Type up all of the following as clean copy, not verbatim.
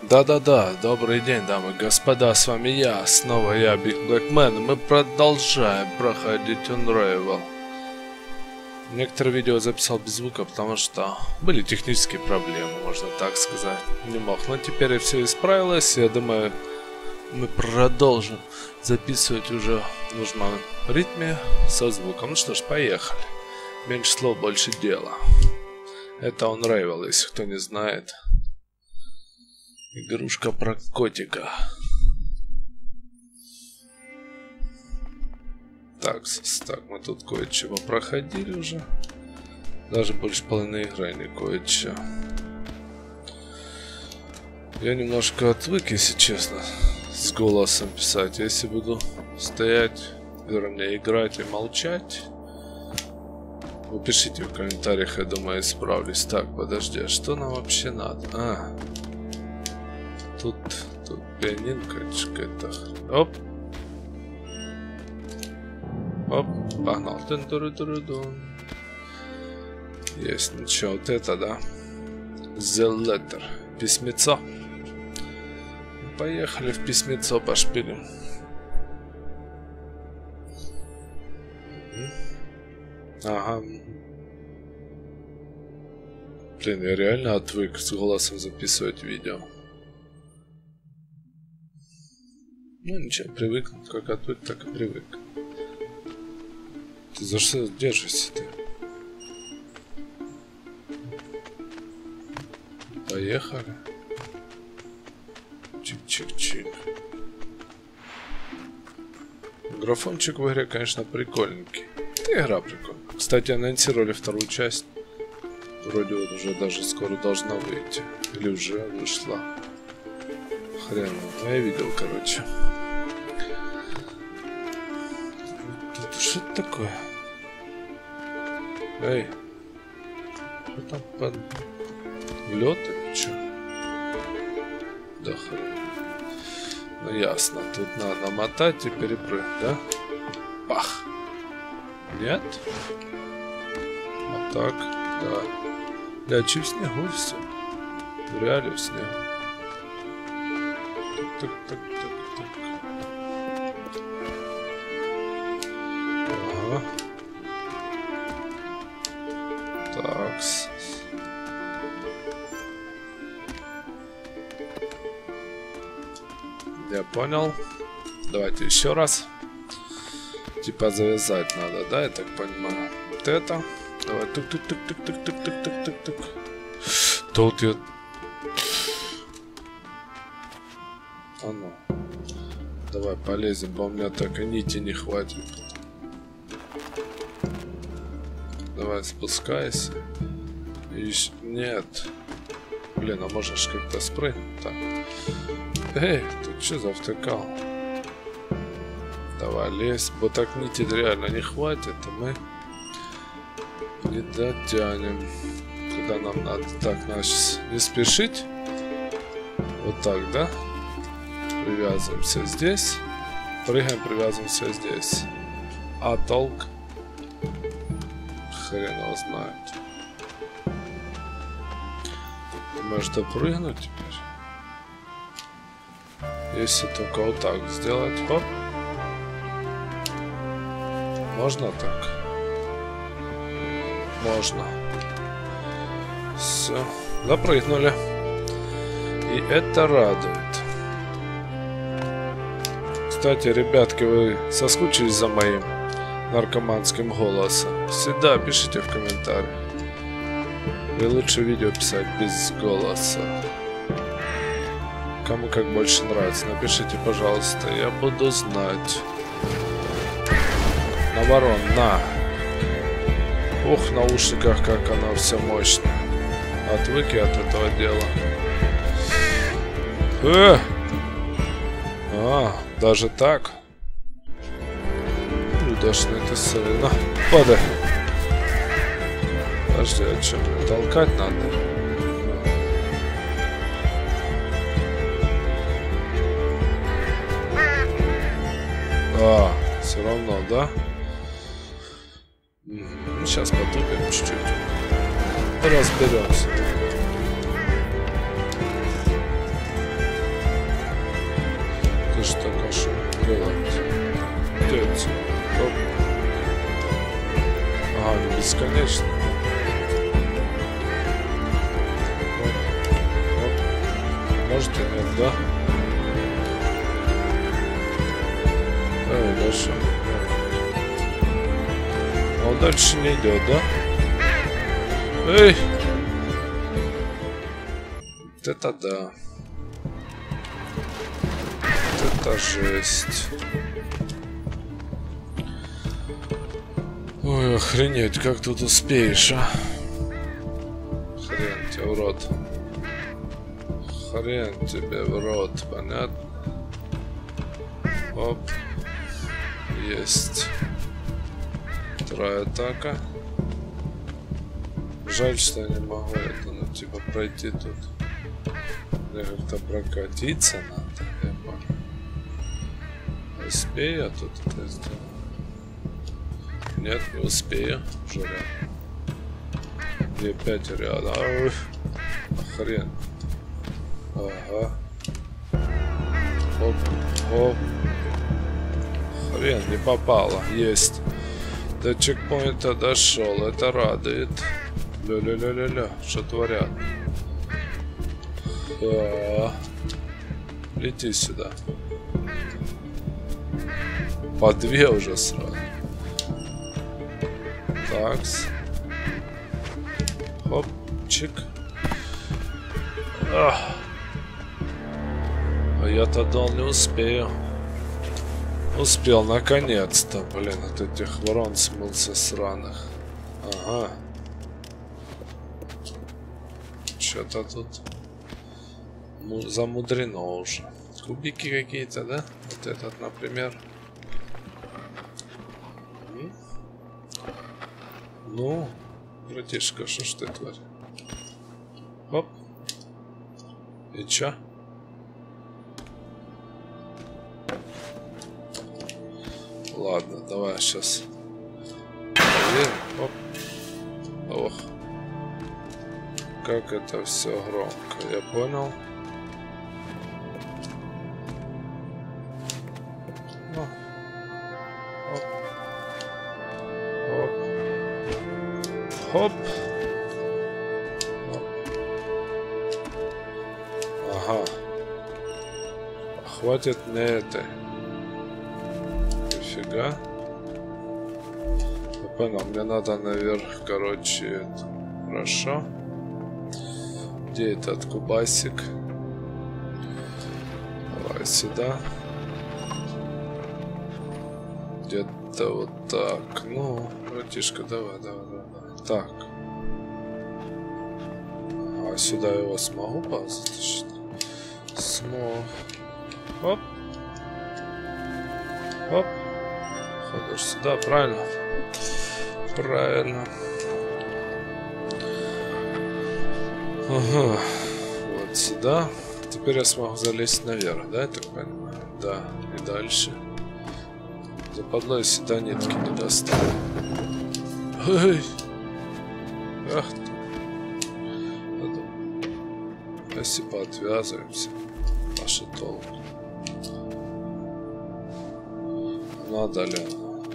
Да-да-да, добрый день, дамы и господа, с вами снова я, Биг Блэкмен, и мы продолжаем проходить Unravel. Некоторые видео записал без звука, потому что были технические проблемы, можно так сказать, не мог. Но теперь все исправилось, я думаю, мы продолжим записывать уже в нужном ритме со звуком. Ну что ж, поехали. Меньше слов, больше дела. Это Unravel, если кто не знает. Игрушка про котика. Так, мы тут кое-чего проходили уже. Даже больше половины игры не кое-че. Я немножко отвык, если честно, с голосом писать. Если буду стоять, вернее, играть и молчать, вы пишите в комментариях, я думаю, исправлюсь. Так, подожди, а что нам вообще надо? Тут пианинка какая-то. Оп. Оп, погнал. Есть, ничего, вот это, да. The letter. Письмецо. Поехали в письмецо пошпилим. Ага. Блин, я реально отвык с голосом записывать видео. Ну ничего, привыкну. Как отвык, так и привык. Ты за что держишься ты? Поехали. Чик-чик-чик. Графончик в игре, конечно, прикольненький. Игра прикольная. Кстати, анонсировали вторую часть. Вроде вот уже даже скоро должна выйти. Или уже вышла. Хрен, ну я видел, короче. Что это такое? Эй, что там под лед или что? Да хрен. Ну ясно, тут надо мотать и перепрыгнуть, да? Пах. Нет? Вот так, да. Да, чуть в снегу все. Реально в снегу. Так. Ага. Такс. Я понял. Давайте еще раз. Типа завязать надо, да, я так понимаю. Вот это. Давай, тук-тук-тук-тук-тук-тук-тук-тук-тук. Тут я... А ну. Давай полезем, бо у меня так и нити не хватит. Давай спускайся. Нет. Блин, а можешь как-то спрыгнуть так? Эй, ты что завтыкал? Давай лезь, бо так нити реально не хватит, и мы не дотянем. Куда нам надо? Так, значит, не спешить. Вот так, да? Привязываемся здесь. Прыгаем, привязываемся здесь. А толк? Хрен его знает. Может допрыгнуть теперь? Если только вот так сделать. Хоп. Можно так? Можно. Все. Допрыгнули. И это радует. Кстати, ребятки, вы соскучились за моим наркоманским голосом? Всегда пишите в комментариях. И лучше видео писать без голоса. Кому как больше нравится, напишите, пожалуйста. Я буду знать. На ворон, на. Ух, в наушниках как оно все мощно. Отвык я от этого дела. Даже так? Удачно это сильно. Падай. Подожди, а что? Толкать надо? Все равно, да? Сейчас потупим чуть-чуть. Разберемся. бесконечно. Может и нет, да? Ой, дальше. Он дальше не идет, да? Эй! Вот это да. Вот это жесть. Ой, охренеть, как тут успеешь, а? Хрен тебе в рот. Хрен тебе в рот, понятно? Оп. Есть. Вторая атака. Жаль, что я не могу это, ну, типа, пройти тут. Мне как-то прокатиться надо, я понял. Успею я тут это сделать? Нет, не успею. Уже рядом. И опять рядом. Ой, хрен. Ага. Оп, оп. Хрен, не попало. Есть. До чекпоинта дошел. Это радует. Ля-ля-ля-ля-ля. Что творят? Лети сюда. По две уже сразу. Такс. Хоп, чик. А я-то дал не успею. Успел, наконец-то. Блин, от этих ворон смылся сраных. Ага. Что-то тут замудрено уже. Кубики какие-то, да? Вот этот, например. Ну, братишка, что ж ты творишь? Оп. И чё? Ладно, давай сейчас проверим. Оп. Ох. Как это все громко, я понял. Ну. Оп. Оп. Хоп. Оп. Ага. Хватит мне этой. Нифига. Я понял, мне надо наверх, короче, это. Хорошо. Где этот кубасик? Давай сюда. Где-то вот так. Ну, братишка, давай. Так. А сюда его смогу затащить? Смог. Оп. Оп. Ходишь сюда, правильно? Правильно. Ага. Вот сюда. Теперь я смогу залезть наверх, да, я так понимаю? Да. И дальше. Западло, я сюда нитки не достал. Эй! Ах ты. Если поотвязываемся. Наши толк. Надо ли?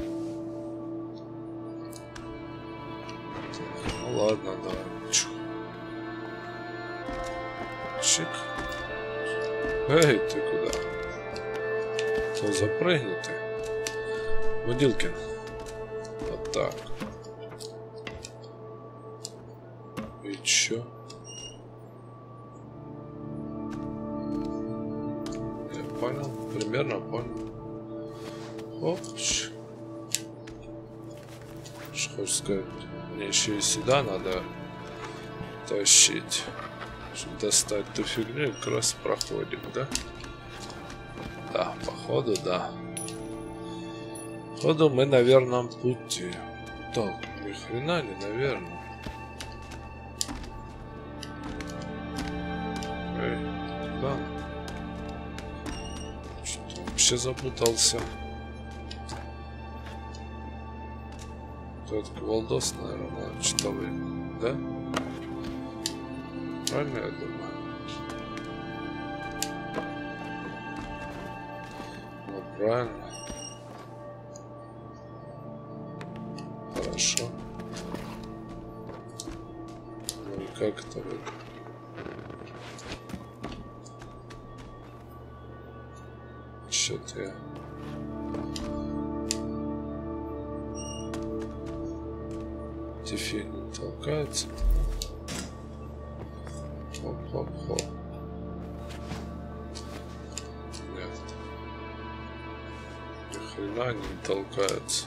Ну ладно, давай. Чик. Эй, ты куда? То запрыгни ты. Мудилкин. Вот так. И чё? Я понял, примерно понял. Оп. Что хочешь сказать? Мне еще и сюда надо тащить, чтобы достать ту фигню, и как раз проходим, да? Да, походу, да. Походу мы на верном пути. Так, ни хрена не, наверное. Эй, да. Что-то вообще запутался. Этот кувалдос, наверное, надо что-то выиграть, да? Правильно я думаю? Ну, правильно. Хорошо. как это выглядит. Что-то я... Эти фигни толкаются. Хоп-хоп-хоп. Нет. Ни хрена они не толкаются.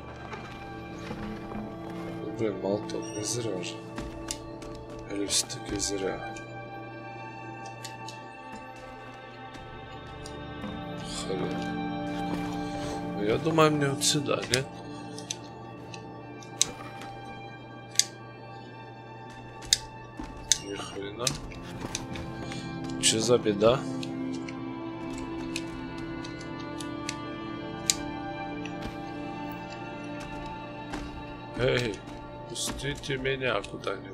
Блин, молоток не зря же. Или все-таки зря? Хрен. Я думаю, мне вот сюда, нет? Ни хрена. Че за беда? Эй, пустите меня куда-нибудь.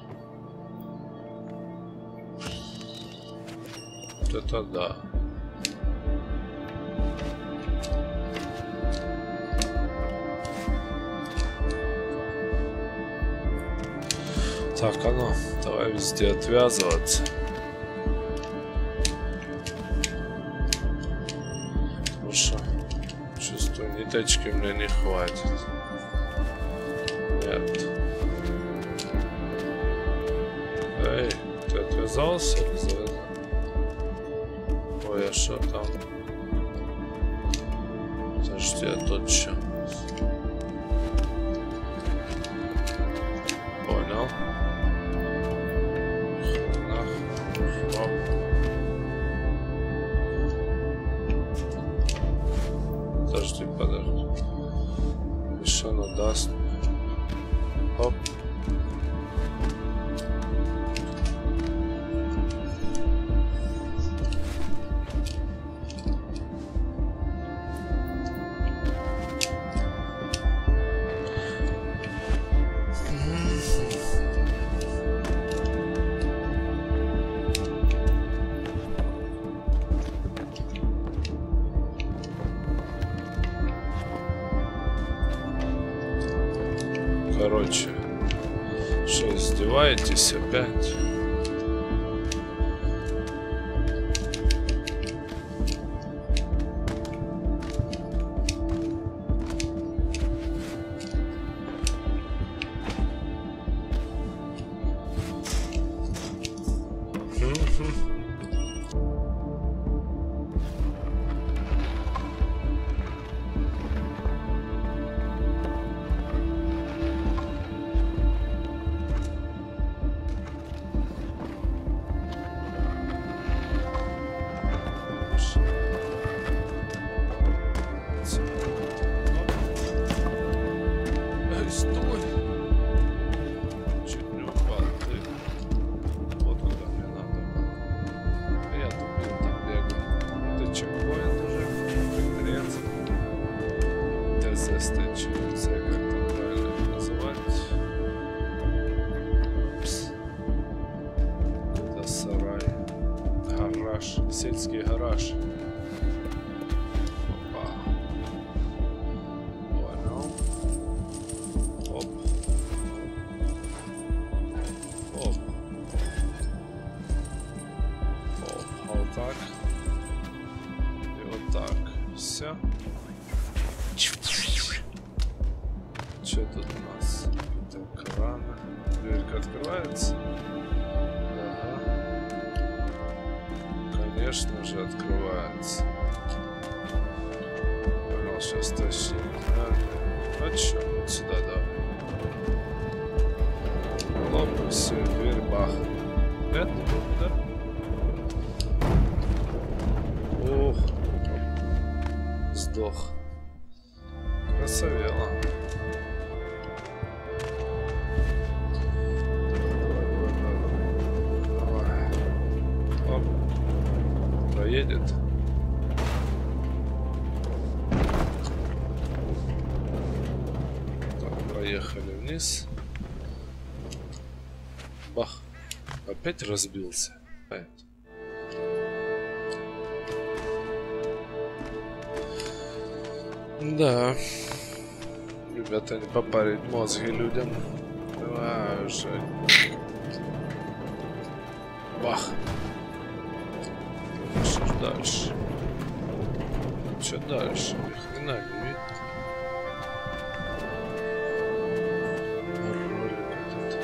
Вот это да. Так, а ну, давай везде отвязываться. Потому что, чувствую, ниточки мне не хватит. Нет. Эй, ты отвязался или завязал? Ой, а что там? Подожди, а тут что? Понял. Подожди, подожди. И что она даст? Оп. Короче, что, издеваетесь опять? Сельский гараж. Опа. Понял. Оп. Оп. Оп. Вот так. И вот так. Все. Что тут у нас? Какие-то краны. Дверька открывается. Конечно же, открывается. Понял, сейчас тащим. А чё, вот сюда давай. Лоп, все, дверь бах. Нет? Да? Ух. Сдох. Красавело. Едет. Так, проехали вниз. Бах. Опять разбился. Да. Ребята, не попарить мозги людям. Давай уже. Бах. Что ж дальше? Что дальше? Ни хрена не видно. Ролик этот.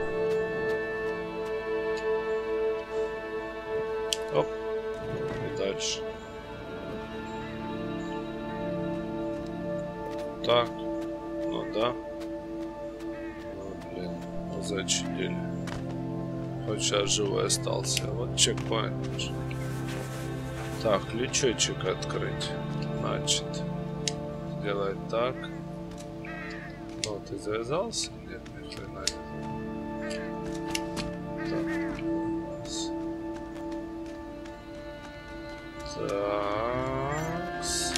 Оп. И дальше. Так. Ну да. Ну, блин. Зачудили. Хоть сейчас живой остался. Вот чекпоинт. Так, ключочек открыть. Значит, сделать так. Ну, ты завязался? Нет, ни хрена нет. Так. Такс.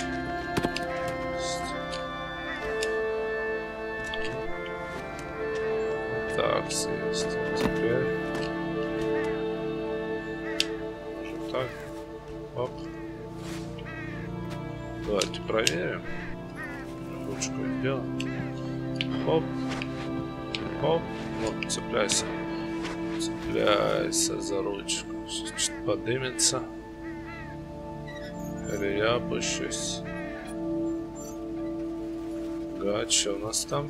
Такс есть. Теперь. Может так. Оп. Давайте проверим. Ручку сделаем. Хоп. Хоп. Вот, цепляйся. Цепляйся за ручку. Сейчас чуть поднимется. Или я опущусь. Ага, что у нас там?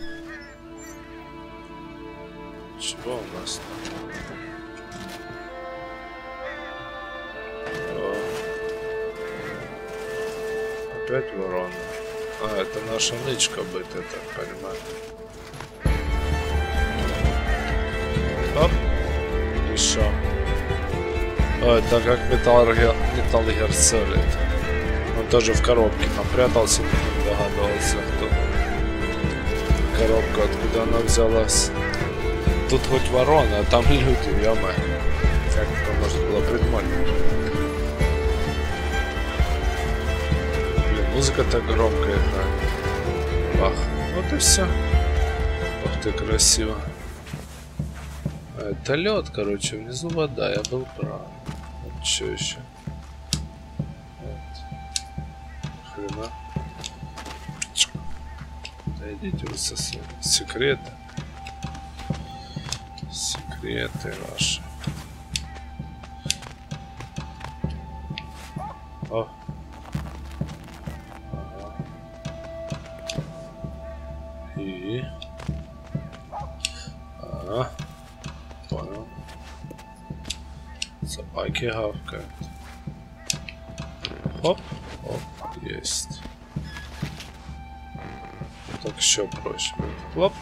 Чего у нас там? Опять ворона. А, это наша нычка будет, я так понимаю. Оп. И шо? О, это как Metal Gear Solid. Он тоже в коробке напрятался, не догадывался, кто. Коробка, откуда она взялась. Тут хоть ворона, а там люди, ё-моё. Как это можно было придумать? Музыка так громкая играет. Бах. Вот и все. Ох ты, красиво. А это лед, короче, внизу вода, я был прав. Вот что еще? Вот. Хрена. Да идите вы со своими. Секреты. Секреты ваши. О. И... понял. Собаки гавкают. Хоп, оп, есть. Так еще проще будет. Хлоп.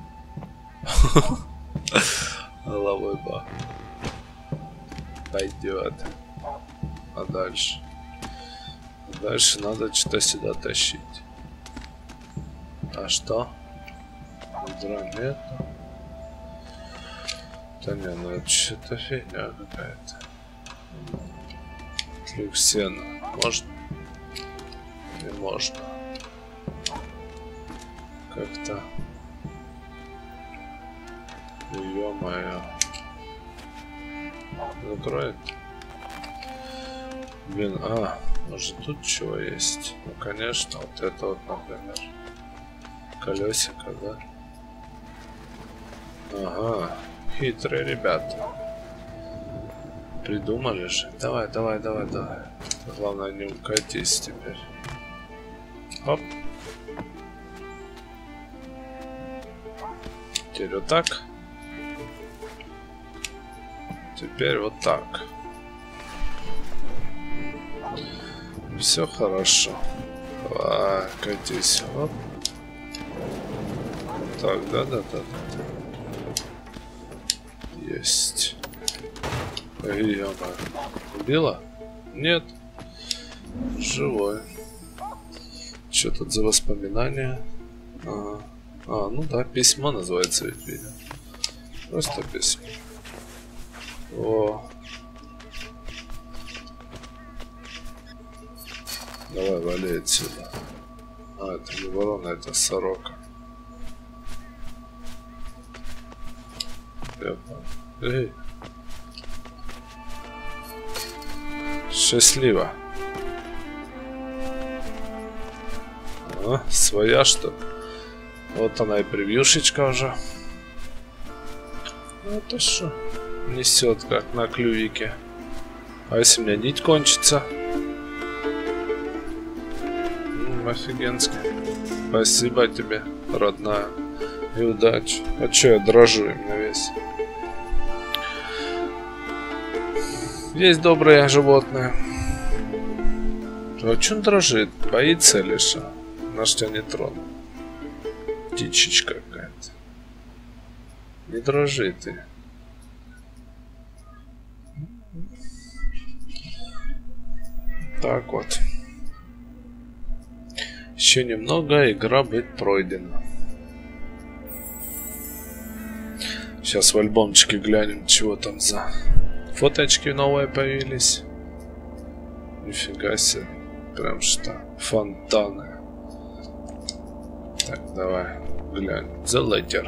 Головой бах. Пойдет. А дальше? Дальше надо что-то сюда тащить. А что? Ведра нет. Да не, ну это что-то фигня какая-то. Трюк сена. Можно? Не можно. Как-то. Ё-моё. Закроет? Блин, может тут чего есть? Ну конечно, вот это вот, например. Колесико, да? Ага, хитрые ребята. Придумали же. Давай, давай, давай, давай. Главное, не укатись теперь. Оп. Теперь вот так. Теперь вот так. Все хорошо. Давай, катись. Оп. Так, да. Есть. Ё-моё. Убила? Нет. Живой. Что тут за воспоминания? Ага. Ну да, письмо называется ведь видео. Просто письмо. О. Давай, вали отсюда. Это не ворона, это сорока. Эй. Счастливо. Своя что? Вот она и превьюшечка уже. Ну это что? несет, как на клювике. А если у меня нить кончится? Офигенски. Спасибо тебе, родная. И удачи. А чё я дрожу именно весь? Есть добрые животные. А чё он дрожит? Боится лишь? Наш тебя не тронул. Дичечка какая-то. Не дрожи ты. Так вот. Еще немного, игра будет пройдена. Сейчас в альбомчике глянем, чего там за фоточки новые появились. Нифига себе. Прям что, фонтаны. Так, давай глянем. The Letter.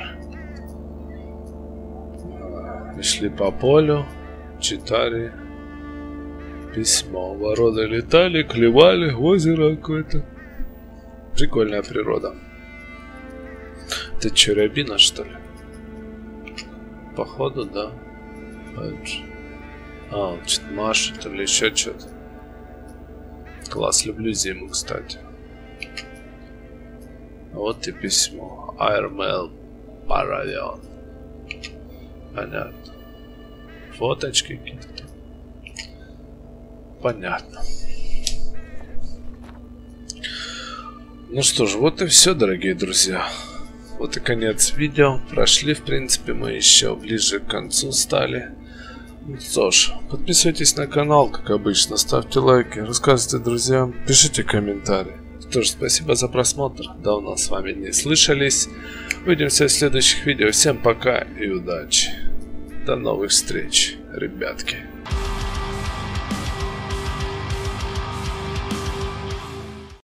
Шли по полю, читали письмо. Вороны летали, клевали, озеро какое-то. Прикольная природа. Ты чё, рябина, что ли? Походу, да. А, он что-то машет или еще что-то. Класс, люблю зиму, кстати. Вот и письмо. Airmail Paragon. Понятно. Фоточки какие-то. Понятно. Ну что ж, вот и все, дорогие друзья. Вот и конец видео. Прошли, в принципе, мы еще ближе к концу стали. Ну что ж, подписывайтесь на канал, как обычно. Ставьте лайки, рассказывайте друзьям, пишите комментарии. Что ж, спасибо за просмотр. Давно с вами не слышались. Увидимся в следующих видео. Всем пока и удачи. До новых встреч, ребятки.